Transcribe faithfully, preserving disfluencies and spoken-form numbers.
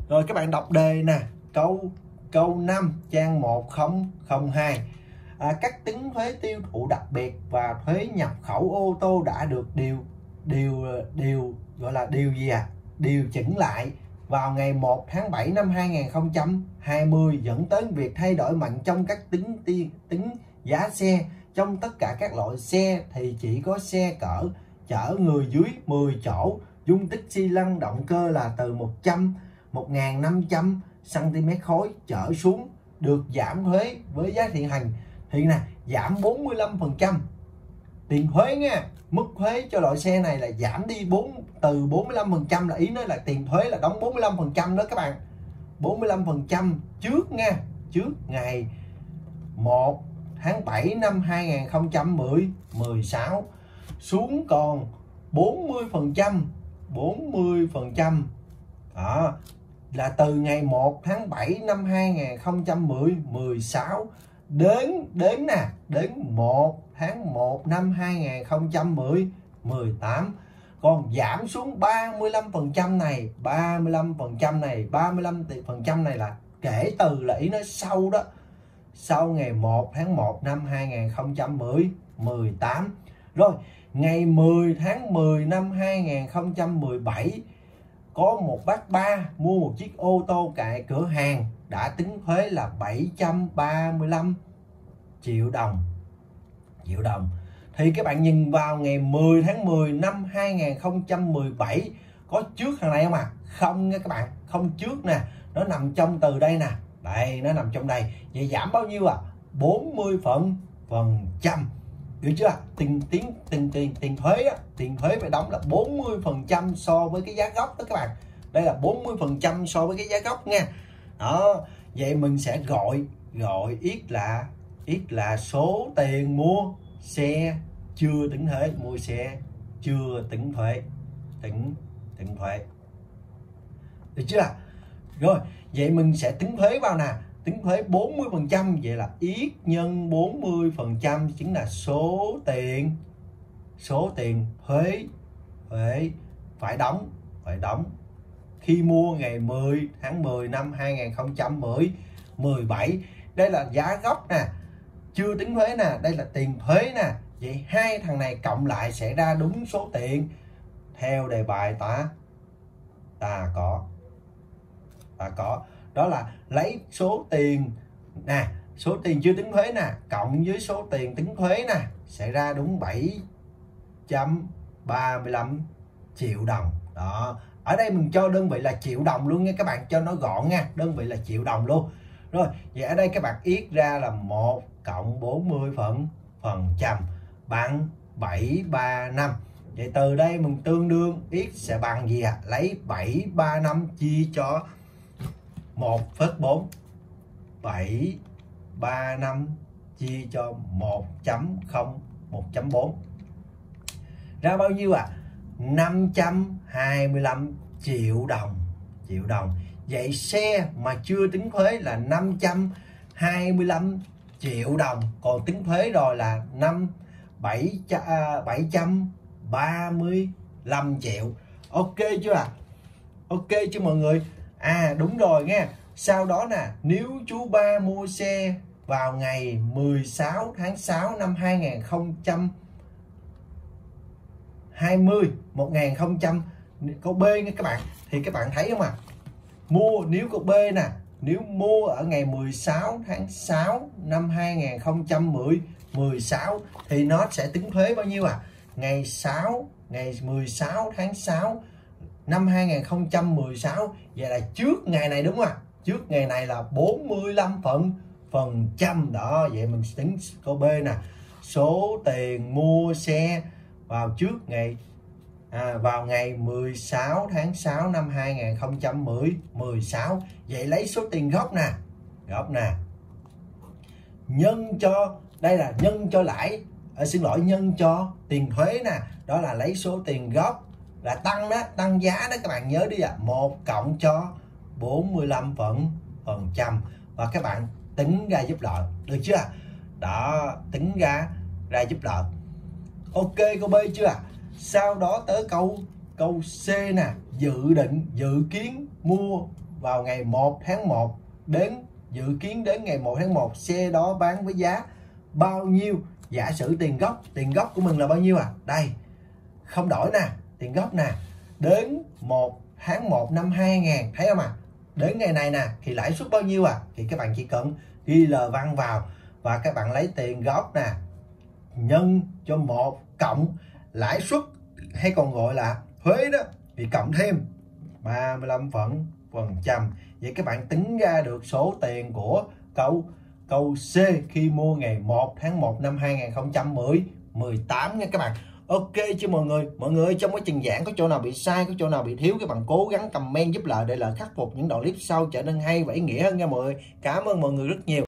Rồi các bạn đọc đề nè, câu câu năm trang một không không hai. À, các tính thuế tiêu thụ đặc biệt và thuế nhập khẩu ô tô đã được điều điều điều gọi là điều gì à? Điều chỉnh lại vào ngày một tháng bảy năm hai nghìn không trăm hai mươi, dẫn tới việc thay đổi mạnh trong các tính tiên tính giá xe. Trong tất cả các loại xe thì chỉ có xe cỡ chở người dưới mười chỗ, dung tích xi lanh động cơ là từ một trăm một nghìn năm trăm xăng ti mét khối trở xuống được giảm thuế với giá hiện hành. Thì nè, giảm bốn mươi lăm phần trăm tiền thuế nha. Mức thuế cho loại xe này là giảm đi bốn từ bốn mươi lăm phần trăm, là ý nói là tiền thuế là đóng bốn mươi lăm phần trăm đó các bạn. bốn mươi lăm phần trăm trước nha, trước ngày một tháng bảy năm hai nghìn không trăm mười sáu, xuống còn bốn mươi phần trăm. bốn mươi phần trăm đó là từ ngày một tháng bảy năm hai nghìn không trăm mười sáu đến đến nè đến một tháng một năm hai nghìn không trăm mười tám. Còn giảm xuống ba mươi lăm phần trăm này, ba mươi lăm phần trăm này, ba mươi lăm phần trăm này là kể từ, là ý nói sau đó, sau ngày một tháng một năm hai nghìn không trăm mười tám. Rồi ngày mười tháng mười năm hai nghìn không trăm mười bảy, có một bác ba mua một chiếc ô tô tại cửa hàng đã tính thuế là bảy trăm ba mươi lăm triệu đồng. Triệu đồng. Thì các bạn nhìn vào ngày mười tháng mười năm hai nghìn không trăm mười bảy, có trước thằng này không à? Không nha các bạn, không trước nè, nó nằm trong từ đây nè. Đây, nó nằm trong đây. Vậy giảm bao nhiêu à? bốn mươi phần phần trăm. Được chưa? Tiền tiền tiền tiền tiền thuế á, tiền thuế phải đóng là bốn mươi phần trăm so với cái giá gốc đó các bạn. Đây là bốn mươi phần trăm so với cái giá gốc nha. Đó, vậy mình sẽ gọi gọi ít là ít là số tiền mua xe chưa tính thuế, mua xe chưa tính thuế, tính tính thuế. Được chưa? Rồi, vậy mình sẽ tính thuế vào nè, tính thuế bốn mươi phần trăm, vậy là ít nhân bốn mươi phần trăm chính là số tiền số tiền thuế thuế phải đóng, phải đóng khi mua ngày mười tháng mười năm hai nghìn không trăm mười bảy. Đây là giá gốc nè, chưa tính thuế nè, đây là tiền thuế nè. Vậy hai thằng này cộng lại sẽ ra đúng số tiền theo đề bài ta ta có ta có đó là lấy số tiền nè, số tiền chưa tính thuế nè cộng với số tiền tính thuế nè sẽ ra đúng bảy trăm ba mươi lăm triệu đồng. Đó, ở đây mình cho đơn vị là triệu đồng luôn nha các bạn, cho nó gọn nha, đơn vị là triệu đồng luôn. Rồi, vậy ở đây các bạn yết ra là một cộng bốn mươi phần phần trăm bằng bảy trăm ba mươi lăm. Vậy từ đây mình tương đương x sẽ bằng gì ạ? À? Lấy bảy trăm ba mươi lăm chia cho một phẩy bốn. bảy trăm ba mươi lăm chia cho một chấm không, một chấm bốn. Ra bao nhiêu ạ? À? năm trăm hai mươi lăm triệu đồng. Triệu đồng. Vậy xe mà chưa tính thuế là năm trăm hai mươi lăm triệu đồng, còn tính thuế rồi là năm bảy trăm ba mươi lăm triệu. Ok chưa ạ? À? Ok chưa mọi người? À đúng rồi nha. Sau đó nè, nếu chú ba mua xe vào ngày mười sáu tháng sáu năm hai nghìn không trăm hai mươi, một nghìn không trăm, câu B nha các bạn, thì các bạn thấy không ạ? À? Mua, nếu câu B nè, nếu mua ở ngày mười sáu tháng sáu năm hai nghìn không trăm mười sáu thì nó sẽ tính thuế bao nhiêu à? Ngày sáu, ngày mười sáu tháng sáu năm hai nghìn không trăm mười sáu, vậy là trước ngày này đúng không ạ? Trước ngày này là bốn mươi lăm phần phần trăm đó. Vậy mình tính câu B nè, số tiền mua xe vào trước ngày à, vào ngày mười sáu tháng sáu năm hai nghìn không trăm mười sáu. Vậy lấy số tiền gốc nè, gốc nè nhân cho, đây là nhân cho lãi, à, xin lỗi, nhân cho tiền thuế nè, đó là lấy số tiền gốc là tăng đó, tăng giá đó các bạn nhớ đi ạ. À. một cộng cho bốn mươi lăm phần phần trăm và các bạn tính ra giúp lợi, được chưa? Đó, tính ra ra giúp lợi. Ok câu B chưa ạ? À? Sau đó tới câu câu C nè, dự định dự kiến mua vào ngày một tháng một, đến dự kiến đến ngày một tháng một xe đó bán với giá bao nhiêu. Giả sử tiền gốc, tiền gốc của mình là bao nhiêu à? Đây, không đổi nè, tiền gốc nè. Đến một tháng một năm hai nghìn, thấy không ạ? À? Đến ngày này nè, thì lãi suất bao nhiêu à? Thì các bạn chỉ cần ghi lời văn vào và các bạn lấy tiền gốc nè nhân cho một cộng lãi suất hay còn gọi là thuế đó thì cộng thêm ba mươi lăm phần trăm. Vậy các bạn tính ra được số tiền của câu câu C khi mua ngày một tháng một năm hai nghìn không trăm mười tám nha các bạn. Ok chứ mọi người. Mọi người ơi, trong quá trình giảng có chỗ nào bị sai, có chỗ nào bị thiếu, các bạn cố gắng comment giúp Lợi để Lợi khắc phục những đoạn clip sau trở nên hay và ý nghĩa hơn nha mọi người. Cảm ơn mọi người rất nhiều.